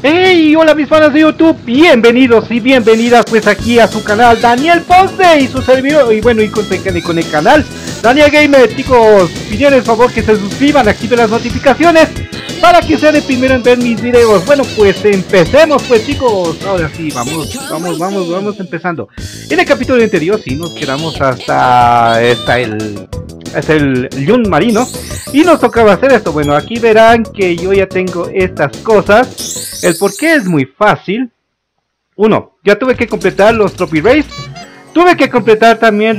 Hey, hola mis fans de YouTube, bienvenidos y bienvenidas pues aquí a su canal Daniel Ponce y su servidor, y bueno, y con el canal Daniel Gamer. Chicos, pidieron por favor que se suscriban, activen las notificaciones para que sean el primero en ver mis videos. Bueno, pues empecemos pues chicos, ahora sí, vamos empezando. En el capítulo anterior sí nos quedamos hasta el Yun Marino y nos tocaba hacer esto. Bueno, aquí verán que yo ya tengo estas cosas. El porqué es muy fácil. Uno, ya tuve que completar los Trophy Race. Tuve que completar también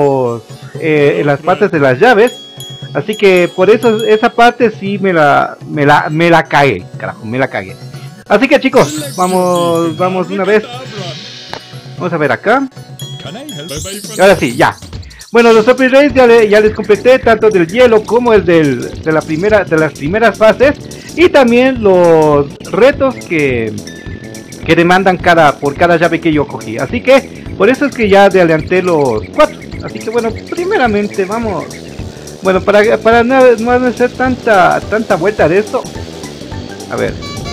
las partes de las llaves. Así que por eso esa parte sí me la cagué. Carajo, me la cagué. Así que chicos, vamos una vez. Vamos a ver acá. Ahora sí, ya. Bueno, los Trophy Race ya les completé, tanto del hielo como el de las primeras fases. Y también los retos que demandan por cada llave que yo cogí. Así que por eso es que ya adelanté los 4. Así que bueno, primeramente vamos. Bueno, para no hacer tanta vuelta de esto. A ver.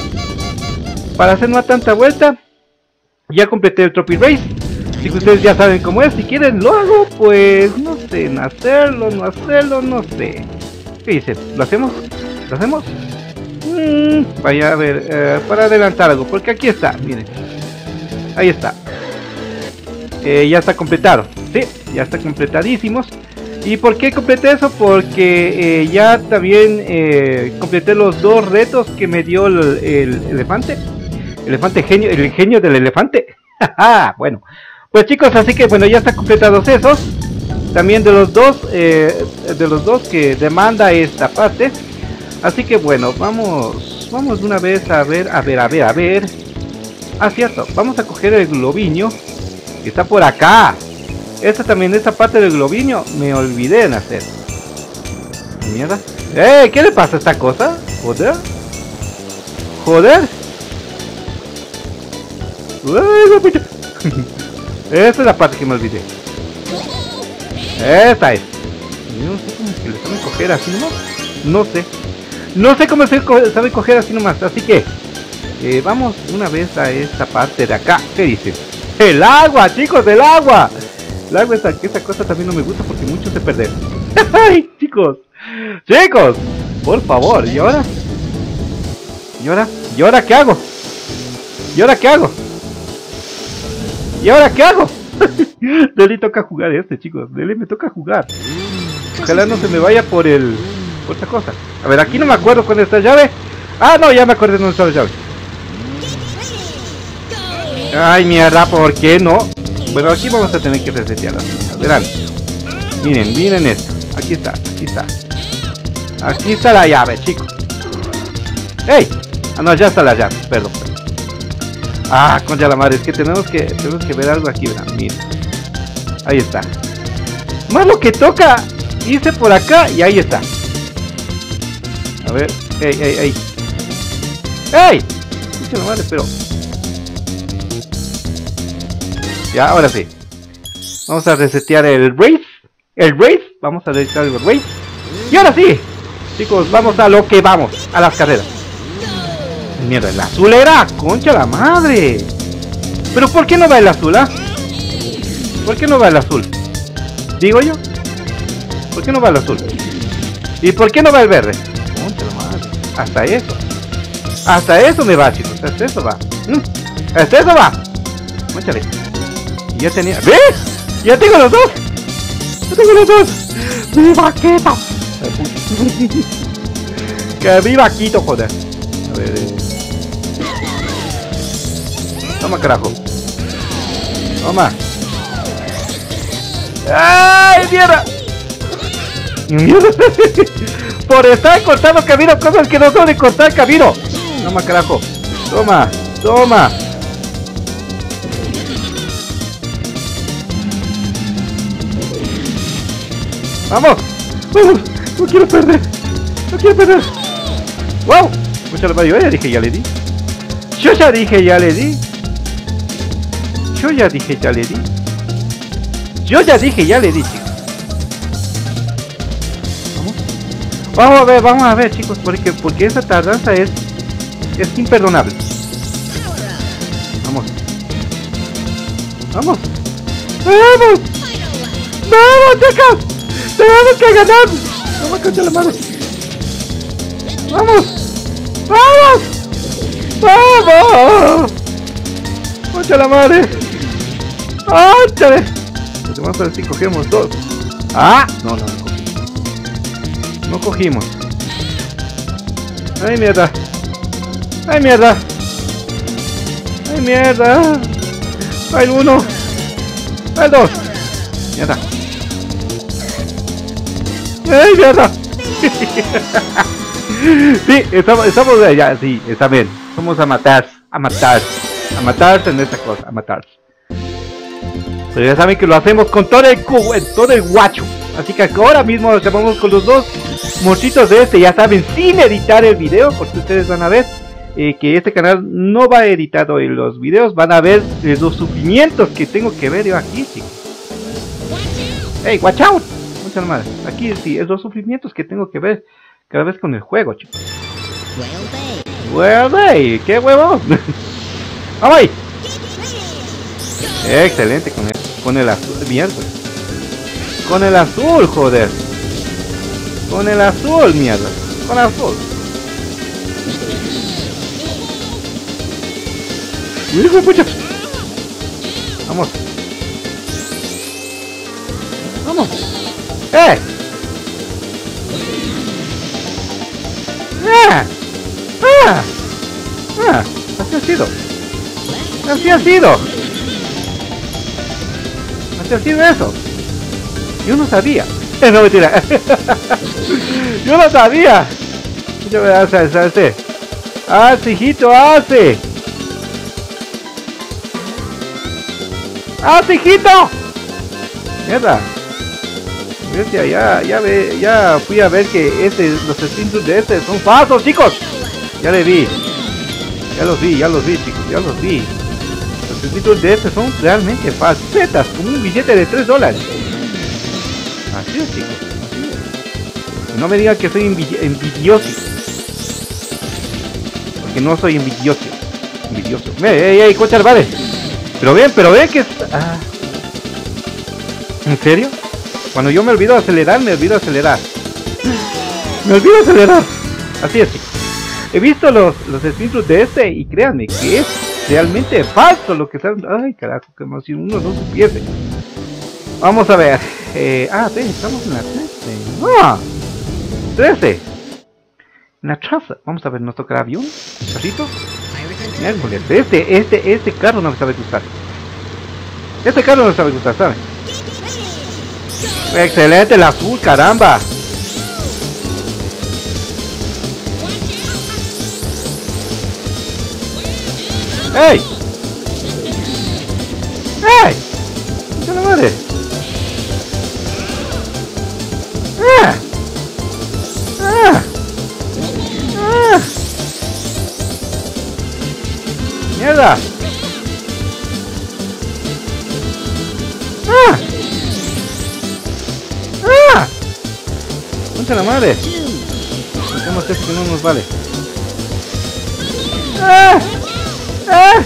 Para hacer no tanta vuelta, ya completé el Trophy Race. Así que ustedes ya saben cómo es. Si quieren lo hago, pues no sé, hacerlo, no sé. ¿Qué dicen? ¿Lo hacemos? ¿Lo hacemos? Vaya a ver, para adelantar algo, porque aquí está, miren. Ahí está. Ya está completado. Sí, ya está completadísimos. ¿Y por qué completé eso? Porque ya también completé los 2 retos que me dio el elefante. El genio del elefante. Bueno, pues chicos, así que bueno, ya están completados esos. También de los dos que demanda esta parte. Así que bueno, vamos de una vez a ver. Ah, cierto, vamos a coger el globiño que está por acá. Esta parte del globiño me olvidé en hacer. Mierda. ¿Qué le pasa a esta cosa? Joder. Esa es la parte que me olvidé. Esta es. No sé cómo que le saben coger así nomás. No sé cómo se sabe coger así nomás. Así que vamos una vez a esta parte de acá. ¿Qué dicen? El agua, chicos, el agua. El agua, esta cosa también no me gusta porque mucho se pierde. Ay, chicos, por favor. ¿Y ahora? ¿Y ahora qué hago? Dele toca jugar chicos. Dele me toca jugar. Ojalá no se me vaya por esta cosa. A ver, aquí no me acuerdo con esta llave. Ah, no, ya me acordé dónde está la llave. Ay, mierda, ¿por qué no? Bueno, aquí vamos a tener que resetearla. Verán. Miren esto. Aquí está. Aquí está la llave, chicos. ¡Ey! Ah, no, ya está la llave, perdón. Ah, concha la madre, es que tenemos que ver algo aquí, verán, miren. Ahí está. Más lo que toca irse por acá y ahí está. A ver, ¡ey! Concha la madre, pero... Ya, ahora sí. Vamos a resetear el Race. Vamos a resetear el Race. Y ahora sí, chicos, vamos a lo que vamos. A las carreras. Mierda, el azul era. Concha la madre. Pero ¿por qué no va el azul, ¿Por qué no va el azul? Digo yo. ¿Por qué no va el azul? ¿Y por qué no va el verde? Concha la madre. Hasta eso me va, chicos. Hasta eso va. Conchale. Ya tenía... ¿Ves? ¡Ya tengo los dos! ¡Viva Quito! ¡Que viva Quito, joder! A ver... Toma, carajo. Toma. ¡Ay, mierda! Por estar cortando camino, cosas que no son de cortar camino. Toma, carajo. Toma. ¡Vamos! No quiero perder. ¡Wow! Mucha la madre, yo ya dije ya le di. Yo ya dije ya le di, chicos. Vamos a ver, chicos, porque esa tardanza es imperdonable. Vamos. Vamos. Vamos, chicos. Tenemos que ganar. Vamos, concha la madre. Vamos. Vamos. Vamos. Concha la madre. ¡Áchale! Vamos a ver si cogemos dos. ¡Ah! No, no, no cogimos. No cogimos. ¡Ay, mierda! ¡Ay, mierda! ¡Ay, mierda! ¡Ay, uno! ¡Ay, dos! ¡Mierda! ¡Ay, mierda! Sí, estamos de allá, sí, está bien. Somos a matar, a matar. A matarse en esta cosa, a matarse. Pero ya saben que lo hacemos con todo el guacho. Así que ahora mismo acabamos con los dos monstruitos de este. Ya saben, sin editar el video, porque ustedes van a ver que este canal no va editado en los videos. Van a ver los sufrimientos que tengo que ver yo aquí, chicos. Hey, watch out. Muchas madre. Aquí sí, es los sufrimientos que tengo que ver cada vez con el juego, chicos. Well, hey, qué huevo. ¡Vamos ahí! Excelente con el azul, mierda. Con el azul, joder. Con el azul, mierda. Con el azul. ¡Hijo de pucha! Vamos. Vamos. ¡Eh! ¡Ah! ¡Ah! ¡Ah! Así ha sido. Así ha sido. Así ha sido eso. Yo no sabía. No, mentira. Yo no sabía. Yo voy a hacer. ¡Hace, hijito, hace! ¡Hace, hijito! Mierda. Ya fui a ver que los espíritus de este son falsos, chicos. Ya le vi. Ya los vi, chicos. Ya los vi. Los espíritus de este son realmente falsetas, como un billete de $3. Así es, chicos. Así es. No me digan que soy envidioso. Porque no soy envidioso. ¡Ey, cochar, vale! Pero ven que es... Ah. ¿En serio? Cuando yo me olvido acelerar, me olvido acelerar. Así es, chicos. He visto los espíritus de este y créanme que es realmente falso lo que están... Ay, carajo, como si uno no supiese. Vamos a ver. Estamos en la 13. ¡Ah! 13. En la 13. Vamos a ver, ¿nos tocará avión? ¿Carrito? Miércoles. Este carro no me sabe gustar. Este carro no me sabe gustar, ¿saben? Excelente, el azul, caramba. ¡Ey! ¡Ey! ¡Qué la madre! ¡Ah! ¡Ah! ¡Ah! ¡Mierda! ¡Ah! ¡Ah! ¡Concha la madre! Hacemos esto que no nos vale. ¡Ah! ¡Ah!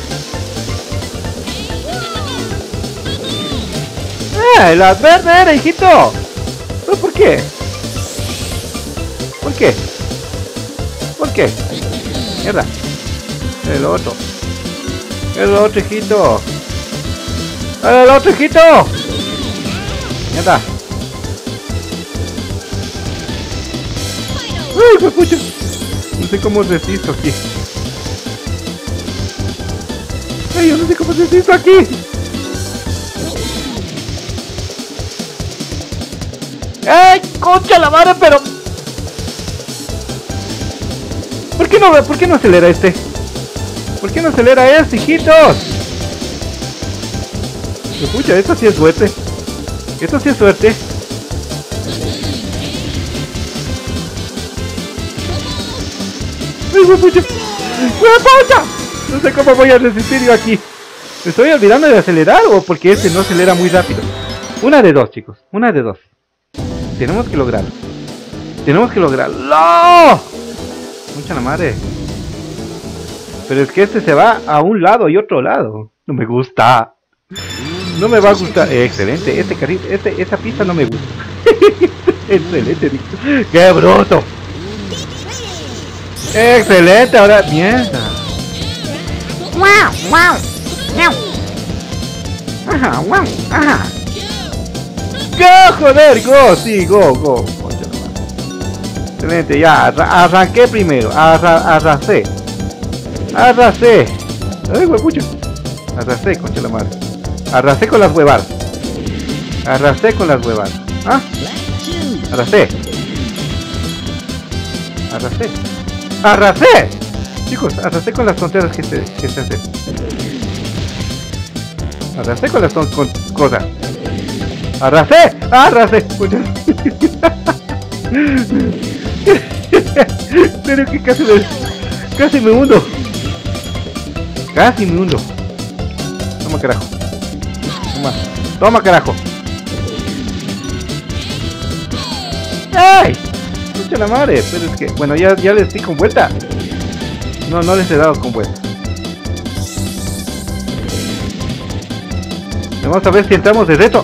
¡Ah! ¡La verde era, hijito! ¿Pero por qué? ¿Por qué? ¿Por qué? Mierda. El otro, hijito. El otro, hijito. Mierda. ¡Uy, me pucha! No sé cómo resisto aquí. ¡Ay, yo no sé cómo resisto aquí! ¡Ay, concha la madre, pero! ¿Por qué no acelera este? ¿Por qué no acelera este, hijitos? Me pucha, esto sí es suerte. Esto sí es suerte. ¡Ay, me pucha! No sé cómo voy a resistir yo aquí. ¿Me estoy olvidando de acelerar o porque este no acelera muy rápido? Una de dos, chicos. Una de dos. Tenemos que lograrlo. Tenemos que lograrlo. Mucha la madre. Pero es que este se va a un lado y otro lado. No me gusta. No me va a gustar. Excelente. Este carril, esa pista no me gusta. Excelente. ¡Qué bruto! Excelente. Ahora, mierda. Wow, wow, wow. Ajá, wow, ajá. ¡Go, joder! ¡Go! Sí, go. Excelente, ya. Arranqué primero. Arrasé. Ay, huepucho. Arrasé, concha la madre. Arrasé con las huevadas. ¿Ah? Arrasé. Chicos, arrasé con las tonteras que se hacen. Arrasé con las cosas. Arrasé. Pero que casi me hundo. Toma, carajo. Toma, carajo. ¡Ay! Escucha la madre. Pero es que, bueno, ya les di con vuelta. No les he dado con vuelta. Vamos a ver si entramos de reto.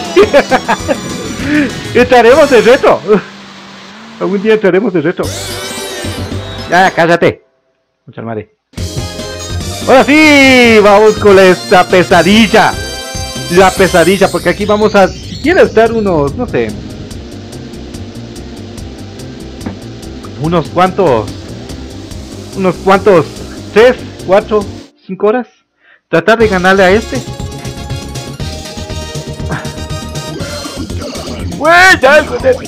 Entraremos de reto. Algún día entraremos de reto. Ya, cállate. Mucha madre. Ahora sí, vamos con esta pesadilla. La pesadilla, porque aquí vamos a siquiera estar unos, no sé, unos cuantos 3, 4, 5 horas. Tratar de ganarle a este. ¡Güey! ¡Ya algo de...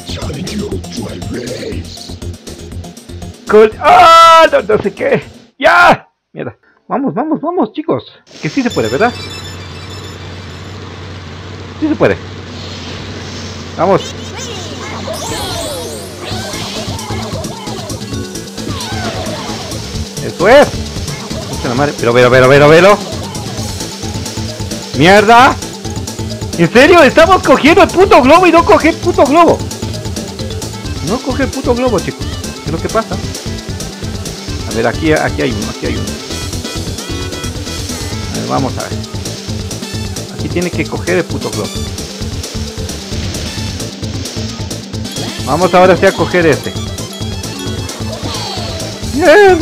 ¡Ah! No sé qué. ¡Ya! Mierda. Vamos, chicos. Que sí se puede, ¿verdad? Sí se puede. Vamos. Eso es. Pero. Mierda. ¿En serio? Estamos cogiendo el puto globo y no coge el puto globo. No coge el puto globo, chicos. ¿Qué es lo que pasa? A ver, aquí hay uno. A ver, vamos a ver. Aquí tiene que coger el puto globo. Vamos ahora sí a coger este. Bien.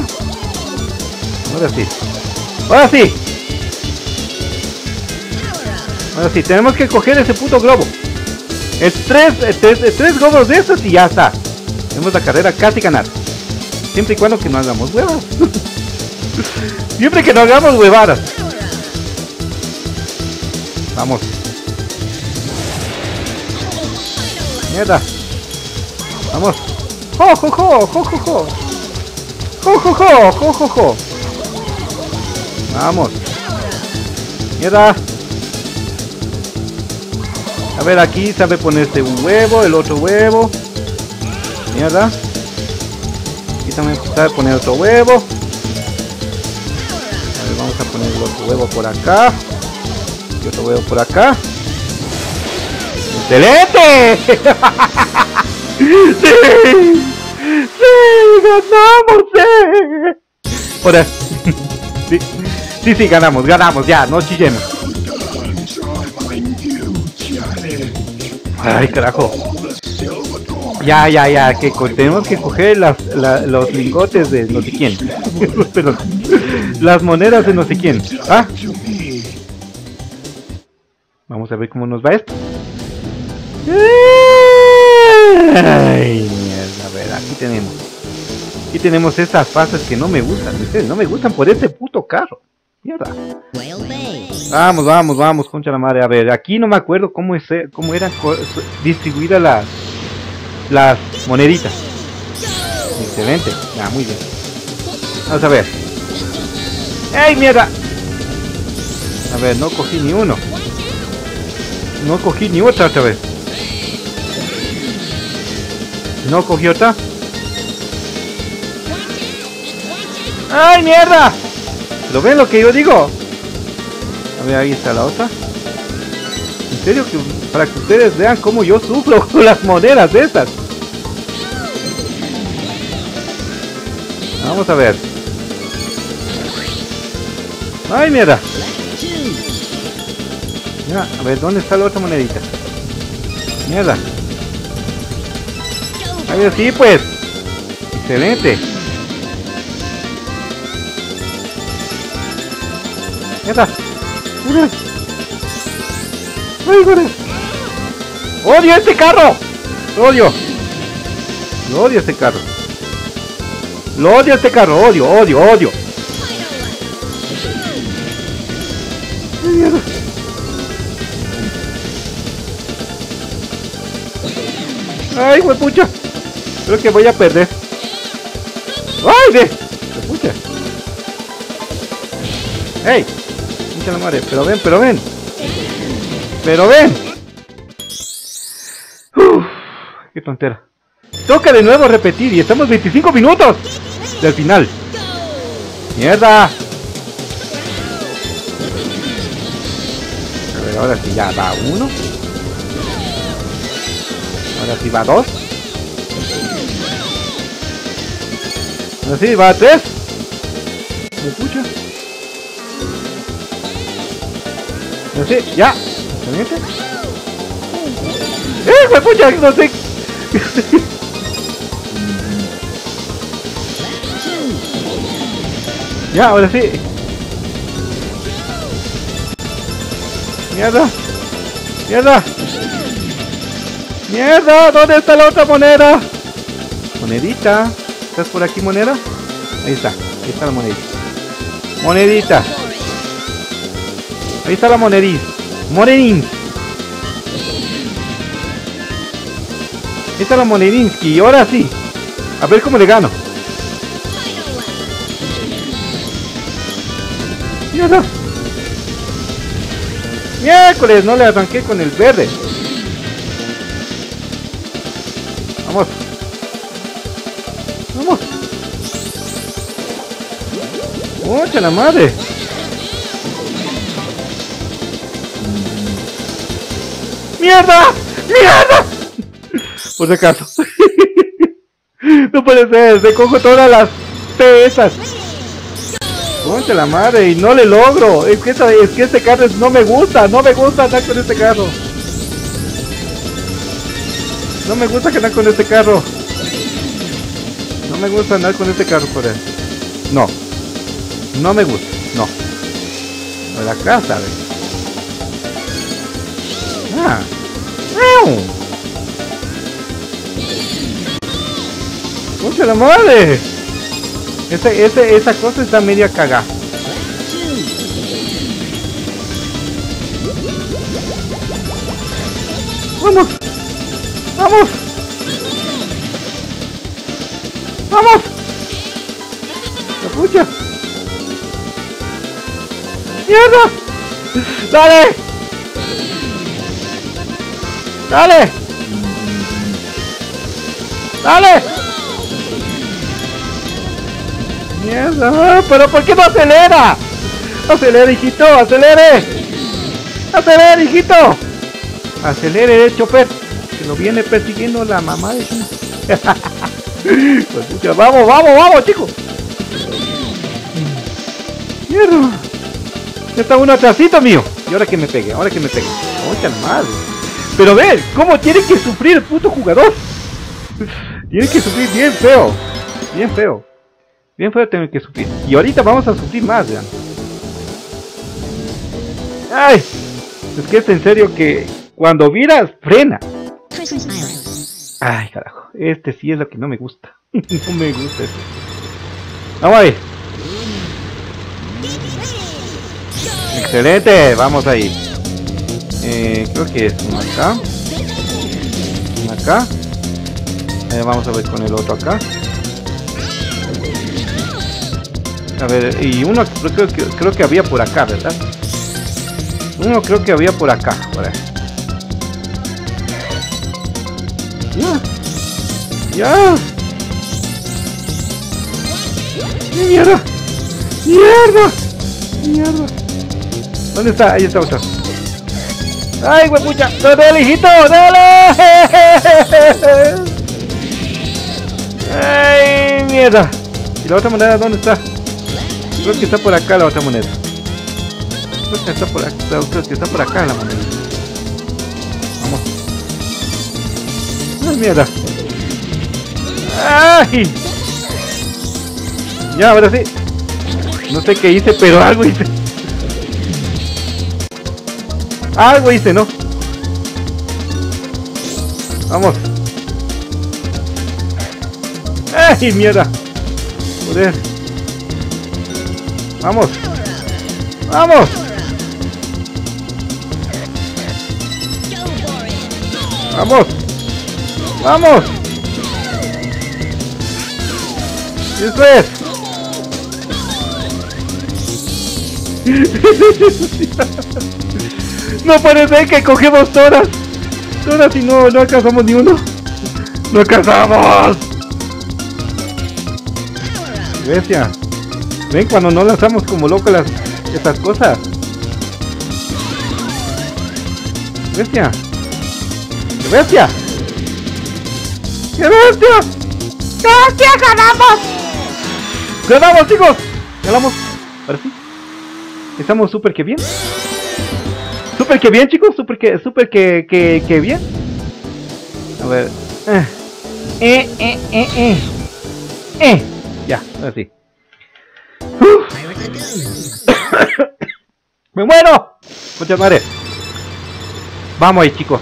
Ahora sí, tenemos que coger ese puto globo. Tres globos de estos y ya está. Tenemos la carrera casi ganar. Siempre y cuando que no hagamos huevadas. Siempre que no hagamos huevadas. Vamos. Mierda. Vamos. ¡Jo, jo, jo! ¡Jo, jo, jo! ¡Jo, jo, jo! ¡Jo, jo, jo! Vamos. Mierda. A ver, aquí sabe ponerse un huevo, el otro huevo. Mierda. Aquí también sabe poner otro huevo. A ver, vamos a poner el otro huevo por acá. Y otro huevo por acá. ¡Excelente! ¡Sí! ¡Sí! ¡Ganamos! ¡Sí! Ahora. Sí, ganamos, ya, no chillemos. Ay, carajo. Ya, que tenemos que coger los lingotes de no sé quién. Perdón. Las monedas de no sé quién. ¿Ah? Vamos a ver cómo nos va esto. Ay, mierda, a ver, aquí tenemos estas fases que no me gustan, no me gustan por este puto carro. Mierda. Vamos, concha la madre. A ver, aquí no me acuerdo cómo eran distribuidas las moneditas. Excelente. Ya, muy bien. Vamos a ver. ¡Ey, mierda! A ver, no cogí ni uno. No cogí ni otra vez. No cogí otra. ¡Ay, mierda! ¿Lo ven lo que yo digo? A ver, ahí está la otra. En serio, que para que ustedes vean cómo yo sufro con las monedas estas. Vamos a ver. ¡Ay, mierda! Ya, a ver, ¿dónde está la otra monedita? Mierda. A ver, sí, pues. Excelente. Mierda. Mira. ¡Ay, joder! ¡Odio este carro! ¡Lo odio! ¡Lo odio este carro! ¡Lo odio este carro! ¡Odio, odio, odio! ¡Ay, mierda! ¡Ay, huepucha! Creo que voy a perder. ¡Ay, ve! ¡Huepucha! ¡Ey! ¡Mucha la madre! ¡Pero ven, pero ven! ¡Pero ven! ¡Uf! ¡Qué tontera! Toca de nuevo repetir y estamos 25 minutos del final. ¡Mierda! A ver, ahora sí ya va uno. Ahora sí va 2. Ahora sí va 3. ¿Me escucha? Ahora sí, ya. ¿Excelente? ¡Me escucha! No sé. Ya, ahora sí. Mierda. Mierda. ¡Mierda! ¿Dónde está la otra moneda? Monedita. ¿Estás por aquí, moneda? Ahí está. Ahí está la monedita. Monedita. Ahí está la monedita. Monedín. Ahí está la monedinsky. Y ahora sí. A ver cómo le gano. ¡Mierda! ¡Miércoles! No le arranqué con el verde. Vamos. Vamos. ¡Mucha la madre! ¡Mierda! ¡Mierda! Por si acaso. No puede ser. Se cojo todas las pesas. ¡Mucha la madre! Y no le logro. Es que este carro no me gusta. No me gusta andar con este carro. No me gusta andar con este carro. No me gusta andar con este carro por él. No. No me gusta. No. De la casa, a ver. Ah. ¡Mucha la madre! Esa cosa está media cagada. ¡Vamos! ¡Vamos! ¡Vamos! ¡La pucha! ¡Mierda! ¡Dale! ¡Dale! ¡Dale! ¡Mierda! ¿Pero por qué no acelera? ¡Acelere, hijito! ¡Acelere! ¡Acelere, hijito! ¡Acelere, chofer! Que lo viene persiguiendo la mamá de su... Pues, ¡vamos, vamos, vamos, chicos! ¡Mierda! Ya está uno atrásito mío. Y ahora que me pegue, ahora que me pegue. ¡Mucha madre! Pero ve, ¿cómo tiene que sufrir el puto jugador? Tiene que sufrir bien feo. Bien feo. Bien feo tener que sufrir. Y ahorita vamos a sufrir más, vean. ¡Ay! Es que es en serio que cuando viras, frena. Ay, carajo. Este sí es lo que no me gusta. No me gusta este. Vamos a ver. Excelente. Vamos ahí. Creo que es uno acá. Uno acá. Vamos a ver con el otro acá. A ver, y uno creo que había por acá, ¿verdad? Uno creo que había por acá, por ahí. Ya. Ya. Mierda. Mierda. Mierda. ¿Dónde está? Ahí está otra. ¡Ay, huepucha! ¡Dale, hijito! ¡Dale! ¡Ay, mierda! ¿Y la otra moneda dónde está? Creo que está por acá la otra moneda. Creo que está por acá, creo que está por acá la moneda. Vamos. ¡Ay, mierda! ¡Ay! Ya, ahora sí. No sé qué hice, pero algo hice. Algo hice, ¿no? Vamos. ¡Ay, mierda! Joder. Vamos. ¡Vamos! ¡Vamos! ¡Vamos! ¡Eso es! No puede ser que cogemos todas y no alcanzamos ni uno. ¡No alcanzamos! Bestia. Ven cuando no lanzamos como locos estas cosas. Bestia. ¡Qué bestia! ¡Qué bestia! ¡Bestia, ganamos! ¡Ganamos, chicos! ¡Ganamos! Ahora sí. Estamos súper que bien. Súper que bien, chicos. Súper que bien. A ver. Ya, ahora sí. ¡Me muero! Concha madre. Vamos ahí, chicos.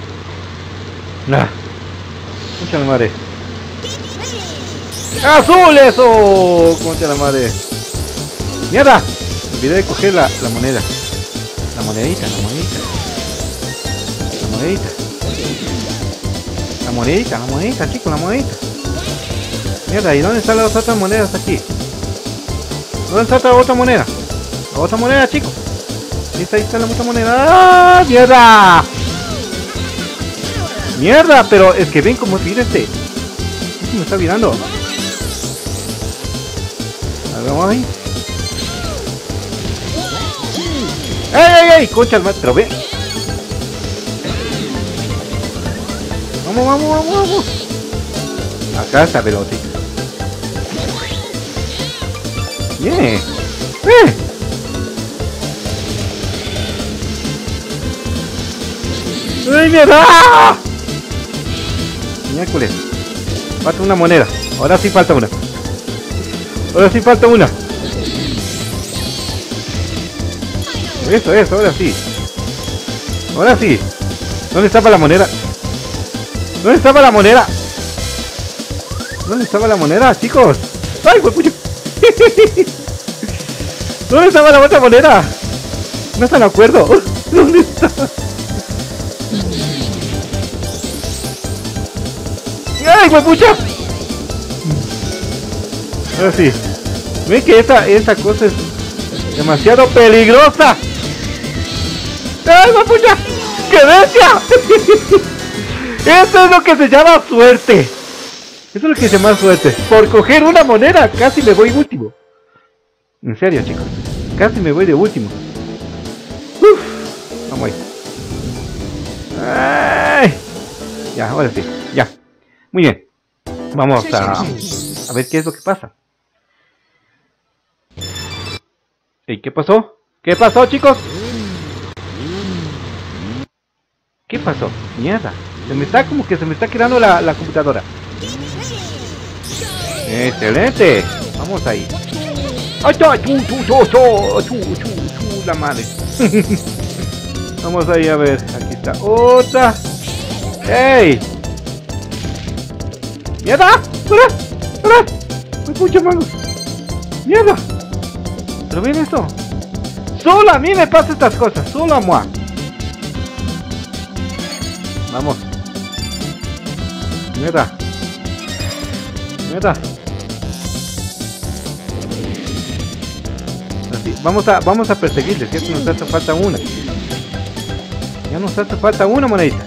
Concha la madre. ¡Azul eso! Concha la madre. ¡Mierda! Me olvidé de coger la moneda. La monedita. La monedita, chicos, la monedita. Mierda, ¿y dónde están las otras monedas aquí? ¿Dónde está la otra moneda? La otra moneda, chicos. Ahí está la otra moneda. ¡Ah! ¡Mierda! ¡Mierda! Pero es que ven cómo mira este. Me está mirando. A ver, vamos ahí. ¡Ey! Concha el madre, pero ve. Vamos. Acá está pelotita. Bien. ¡Ay, mierda! Miércoles. Falta una moneda. Ahora sí falta una. Eso, ahora sí. ¿Dónde estaba la moneda? ¿Dónde estaba la moneda, chicos? ¡Ay, huepucho! ¿Dónde estaba la otra moneda? No se me acuerdo. ¿Dónde está? ¡Ay, huepucha! Ahora sí. Ven que esta cosa es demasiado peligrosa. ¡Ay, huepucha! ¡Qué bestia! Eso es lo que se llama suerte. Por coger una moneda, casi me voy último. En serio, chicos. Casi me voy de último. Vamos ahí. ¡Ay! Ya, ahora sí. Ya. Muy bien. Vamos a ver qué es lo que pasa. ¿Y qué pasó? ¿Qué pasó, chicos? ¿Qué pasó? Mierda. Se me está quedando la computadora. Excelente. Vamos ahí. ¡Ay, la madre! Vamos ahí a ver. Aquí está otra. ¡Ey! ¡Mierda! ¡Para! ¡Me pucha, mano! ¡Mierda! ¿Pero ven esto? Solo a mí me pasan estas cosas. Solo a moi. Vamos. Mierda. Así, vamos a perseguirles. Ya nos hace falta una. Ya nos hace falta una monedita.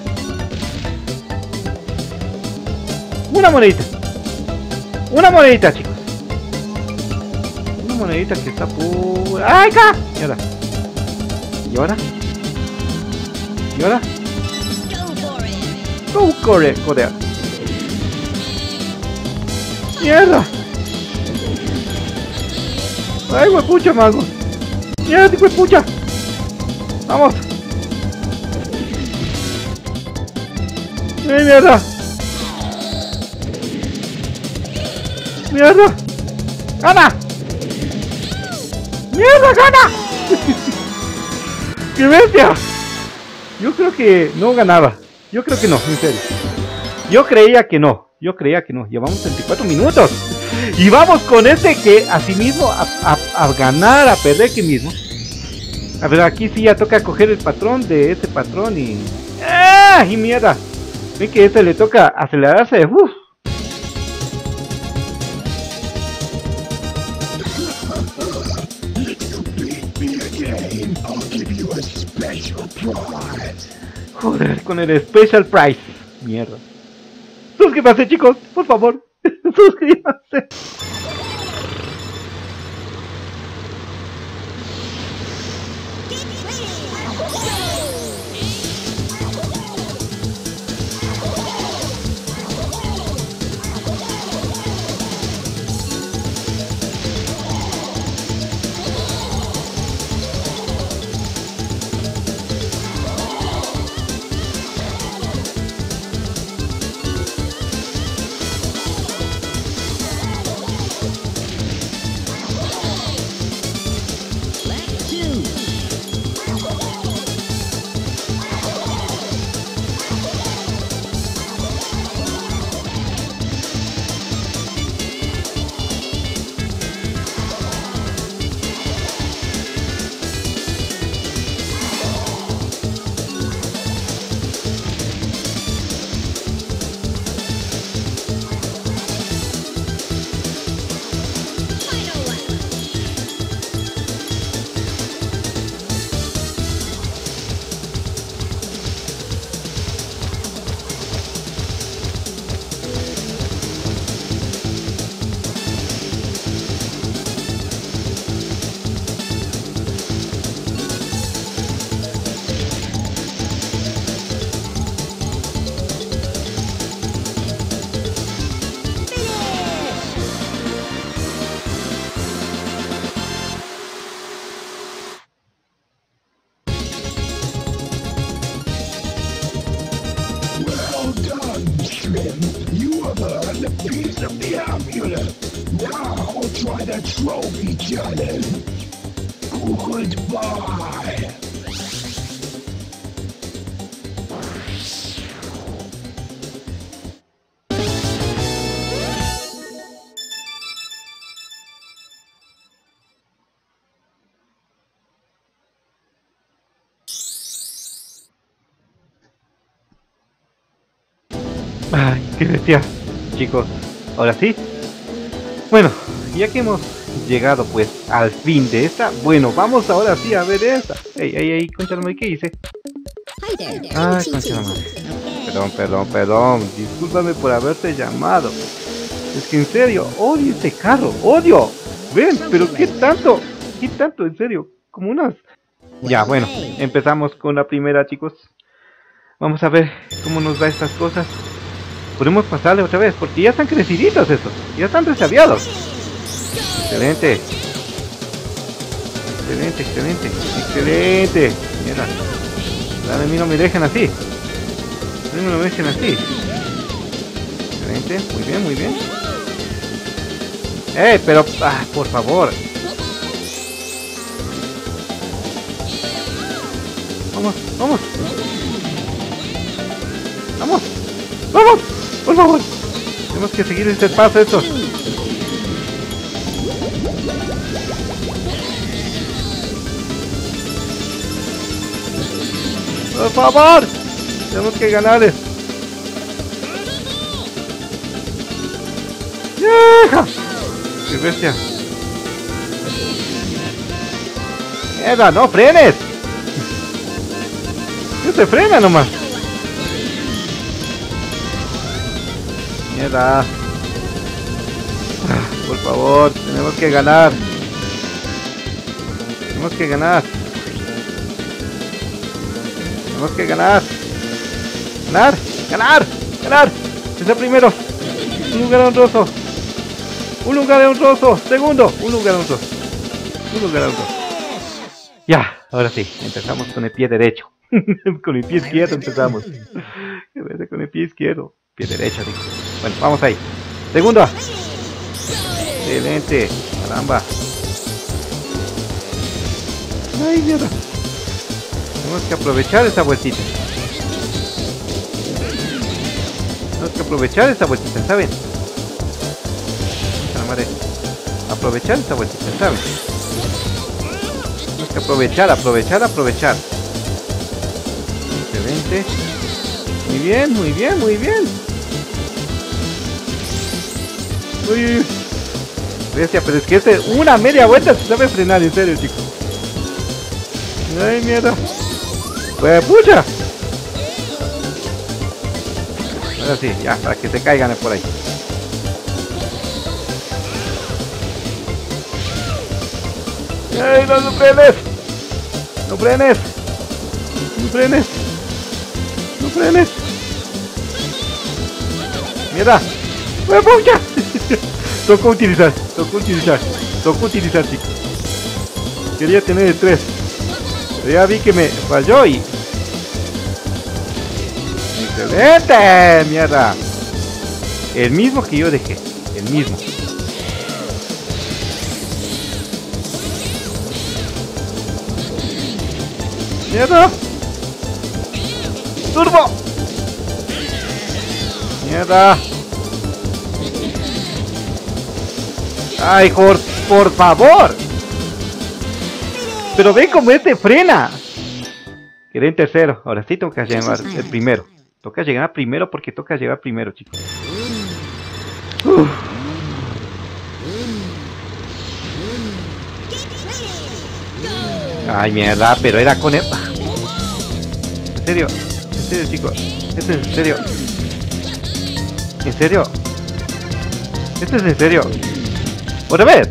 Una monedita, chicos. Una monedita que está por... ¡Ay, acá! Mierda. ¿Y ahora? Go, Corea. ¡Mierda! ¡Ay, huepucha, mago! ¡Mierda, huepucha! Vamos. Mierda. Mierda. Gana. Mierda, gana. ¡Qué bestia! Yo creo que no ganaba. Yo creo que no, en serio. Yo creía que no. Llevamos 24 minutos. Y vamos con este que así mismo a ganar, a perder aquí mismo. A ver, aquí sí ya toca coger el patrón de ese patrón y... ¡Ah! Y mierda. Ven que este le toca acelerarse. ¡Uf! Joder, con el Special Prize. Mierda. Suscríbanse, chicos, por favor. Suscríbanse. You have earned a piece of the amulet. Now try the trophy challenge. Goodbye. Ay, qué bestia, chicos. Ahora sí. Bueno, ya que hemos llegado pues al fin de esta, bueno, vamos ahora sí a ver esta. Ey, concha la madre, ¿qué hice? Ay, concha la madre. Perdón. Discúlpame por haberte llamado. Es que en serio, odio este carro, odio. Ven, pero qué tanto, en serio, como unas... Ya, bueno, empezamos con la primera, chicos. Vamos a ver cómo nos va estas cosas. Podemos pasarle otra vez, porque ya están creciditos estos, ya están resabiados. Excelente. Mierda. A mí no me dejen así. No me dejen así. Excelente, muy bien. Pero, por favor. Vamos. Por favor. Tenemos que seguir este paso estos. Por favor. Tenemos que ganarles. ¡Vieja! ¡Qué bestia! ¡Mierda! ¡No frenes! ¡No se frena nomás! Mierda. Por favor, tenemos que ganar. Tenemos que ganar. Es el primero. Un lugar honroso. Segundo. Un lugar honroso. Ya, ahora sí, empezamos con el pie derecho. Con el pie izquierdo empezamos. Con el pie izquierdo. Pie derecho, digo. Bueno, vamos ahí. Segunda. Excelente. Caramba. Ay, mierda. Tenemos que aprovechar esta vueltita. Tenemos que aprovechar esta vueltita, ¿saben? Madre. Aprovechar esta vueltita, ¿saben? Tenemos que aprovechar. Excelente. Muy bien. Uy. Bestia, pero es que una media vuelta se sabe frenar, en serio, chicos. Ay, mierda. Pues pucha. Ahora sí, ya, para que se caigan por ahí. ¡Ay, no frenes! ¡No frenes! ¡Mierda! ¡Me pucha! Tocó utilizar, chicos. Quería tener el 3. Pero ya vi que me falló y... ¡Excelente! ¡Mierda! El mismo que yo dejé. El mismo. ¡Mierda! ¡Turbo! ¡Mierda! ¡Ay, por favor! Pero ven cómo frena. Quedé en tercero. Ahora sí toca llegar el primero. Toca llegar primero porque toca llegar primero, chicos. Uf. Ay, mierda, pero era con el... En serio, chicos. Esto es en serio. ¿En serio? Esto es en serio. ¡Otra vez!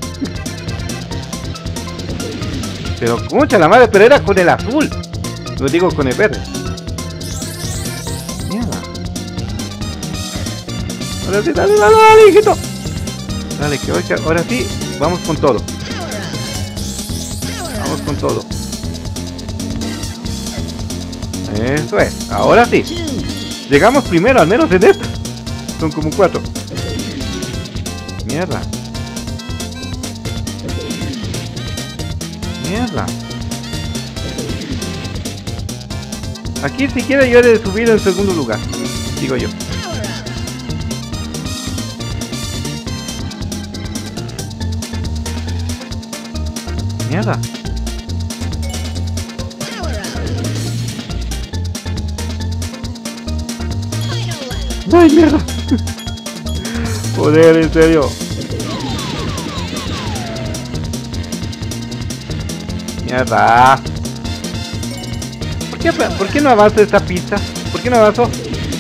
Pero, concha la madre, pero era con el azul. Lo digo con el verde. Mierda. Ahora sí, dale, hijito. Dale, que ahora sí, vamos con todo. Vamos con todo. Eso es, ahora sí. Llegamos primero, al menos en esta. Son como 4. Mierda. Aquí siquiera yo he de subir en segundo lugar, digo yo. Mierda. ¡Ay, mierda! Joder, en serio. Mierda. ¿Por qué no avanzo esta pista? ¿Por qué no avanzo?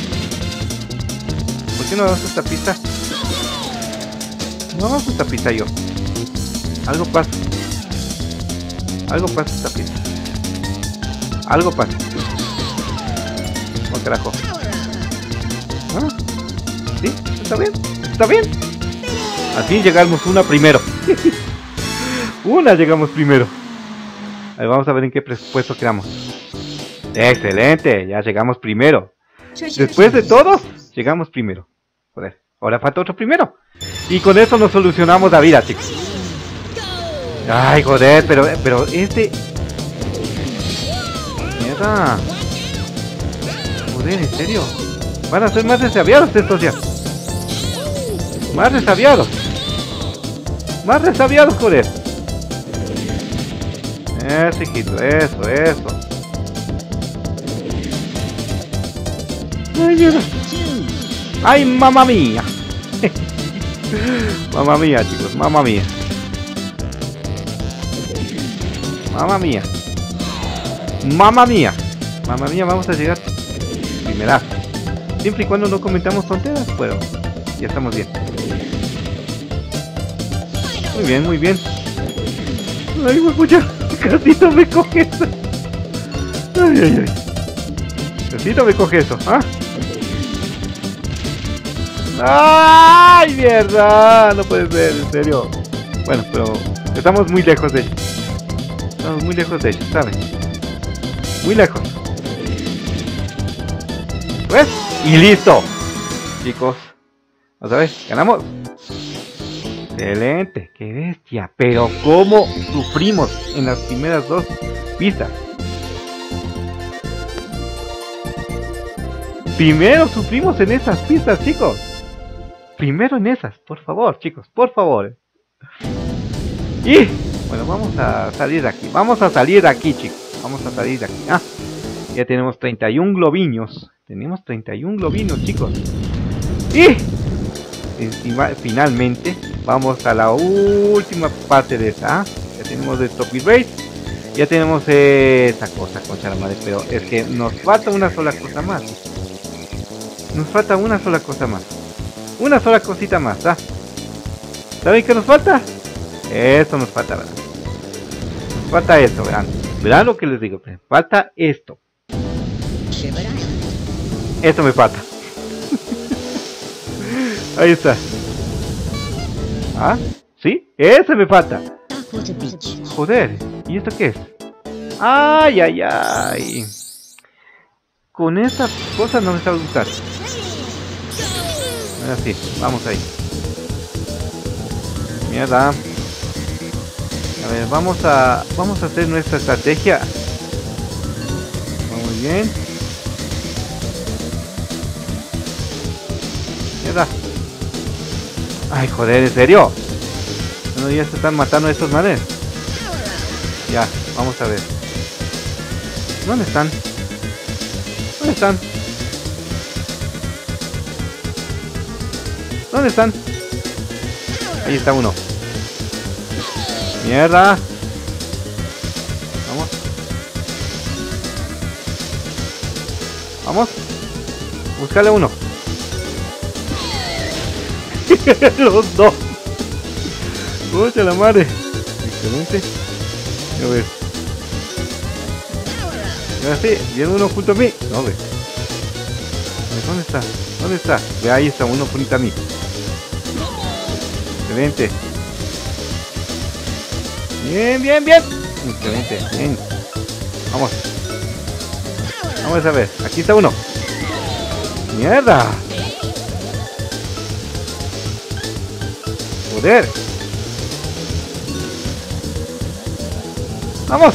Esta pista? No avanzo esta pista yo. Algo pasa esta pista. Algo pasa. Oh, carajo. ¿Ah? ¿Sí? ¿Está bien? Al fin llegamos primero. Llegamos primero. Ahí vamos a ver en qué presupuesto quedamos. Excelente, ya llegamos primero. Después de todos, llegamos primero. Joder, ahora falta otro primero. Y con eso nos solucionamos la vida, chicos. Ay, joder, pero mierda. Joder, en serio. Van a ser más desaviados estos ya. Más resabiados, joder. Eso, hijito, eso. Ay, mierda. Ay, mamá mía. Mamá mía, chicos, mamá mía. Vamos a llegar primera. Siempre y cuando no comentamos tonteras, bueno, ya estamos bien. Muy bien. Ay, pucha, Casito me coge eso. Ay. Casito me coge eso, ¿ah? ¡Ay, mierda! No puede ser, en serio. Bueno, pero estamos muy lejos de ellos. Estamos muy lejos de ellos, ¿saben? Muy lejos. Pues, y listo. Chicos, vamos a ver, ganamos. Excelente, qué bestia. Pero cómo sufrimos en las primeras dos pistas. Primero sufrimos en esas pistas, chicos. Primero en esas, por favor, chicos, por favor. Y bueno, vamos a salir de aquí. Vamos a salir de aquí, chicos. Vamos a salir de aquí. Ah, ya tenemos 31 globinos. Tenemos 31 globinos, chicos. Y finalmente vamos a la última parte de esta. Ya tenemos el Top Race. Ya tenemos esa cosa, concha la madre. Pero es que nos falta una sola cosa más. Nos falta una sola cosa más. Una sola cosita más, ¿ah? ¿Saben qué nos falta? Esto nos falta, ¿verdad? Nos falta esto, verán. Verán lo que les digo. Falta esto. Esto me falta. Ahí está. ¿Ah? ¿Sí? Ese me falta. Joder. ¿Y esto qué es? ¡Ay, ay, ay! Con esa cosa no me sabe gustar. Ahora sí, vamos ahí. Mierda. A ver, vamos a hacer nuestra estrategia. Muy bien. Mierda. Ay, joder, ¿en serio? Bueno, ya se están matando a estos manes. Ya, vamos a ver. ¿Dónde están? ¿Dónde están? ¿Dónde están? Ahí está uno. Mierda. Vamos. Vamos. Búscale uno. Los dos. Escucha la madre. Excelente. A ver. Ahora sí, viene uno junto a mí. No, ve. ¿Dónde está? ¿Dónde está? Ve, ahí está uno junto a mí. Excelente. Bien, bien, bien. Excelente, bien. Vamos. Vamos a ver. Aquí está uno. Mierda. Joder. Vamos.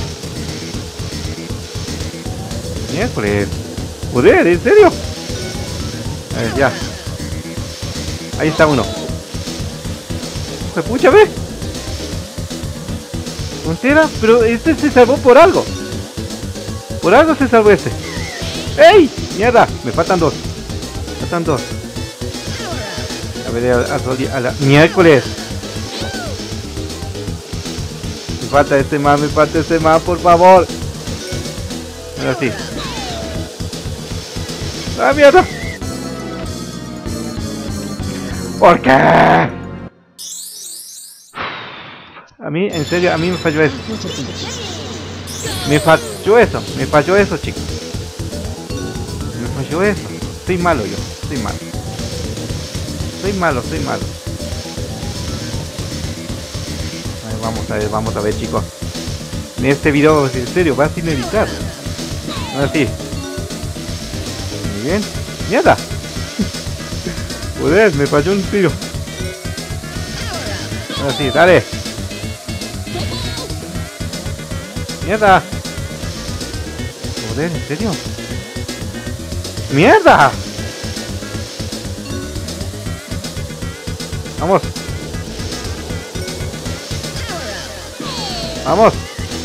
Miércoles. Joder, ¿en serio? A ver, ya. Ahí está uno. Pucha, ve. Frontera, pero este se salvó por algo. Por algo se salvó este. ¡Ey! Mierda, me faltan dos. Me faltan dos. A ver, a la miércoles. Me falta este más, por favor. Ahora sí. ¡Ah, mierda! ¿Por qué? A mí, en serio, a mí me falló eso. Me falló eso, chicos. Me falló eso. Soy malo yo, soy malo. Soy malo. Vamos a ver, chicos. En este video, en serio, va sin editar. Ahora sí. Muy bien. ¡Mierda! Joder, me falló un tiro. Ahora sí, dale. ¡Mierda! Joder, ¿en serio? ¡Mierda! Vamos. Vamos.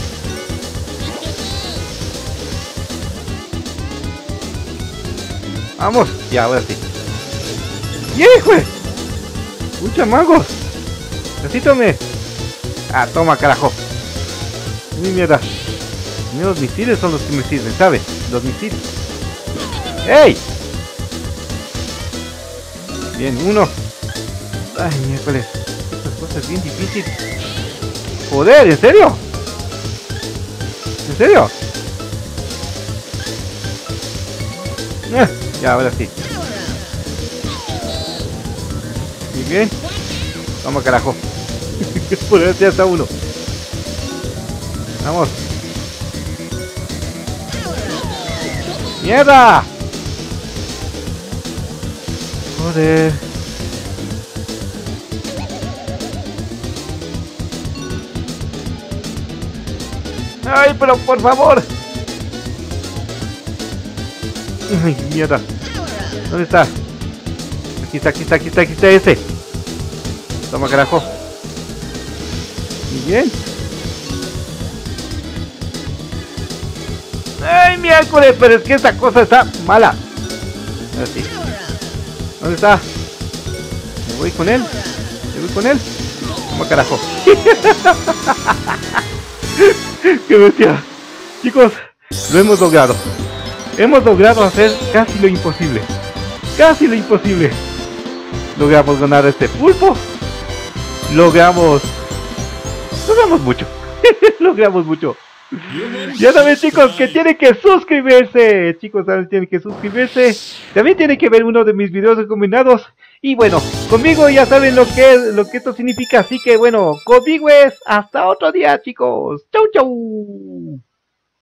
Vamos. Ya, ahora sí. ¡Hijo! ¡Mucha magos! Necesítame. Ah, toma, carajo. Mi mierda. Los misiles son los que me sirven, ¿sabes? Los misiles. ¡Ey! Bien, uno. Ay, miércoles. Estas cosas es bien difícil. Joder, ¿en serio? ¿En serio? Ya, ahora sí. Muy bien. Vamos, carajo. Por eso ya está uno. Vamos. ¡Mierda! Joder. ¡Ay, pero por favor! ¡Ay, mierda! ¿Dónde está? Aquí está, aquí está, aquí está, aquí está ese. Toma, carajo. Muy bien. ¡Ay, miércoles! Pero es que esta cosa está mala. Así. ¿Dónde está? Me voy con él. Me voy con él. Toma, carajo. ¡Qué bestia! Chicos, lo hemos logrado. Hemos logrado hacer casi lo imposible. Casi lo imposible. Logramos ganar a este pulpo. Logramos mucho. Logramos mucho. Ya saben, chicos, que tienen que suscribirse. Chicos, saben, tienen que suscribirse. También tienen que ver uno de mis videos recomendados. Y bueno, conmigo ya saben lo que esto significa. Así que bueno, conmigo es hasta otro día, chicos. Chau, chau.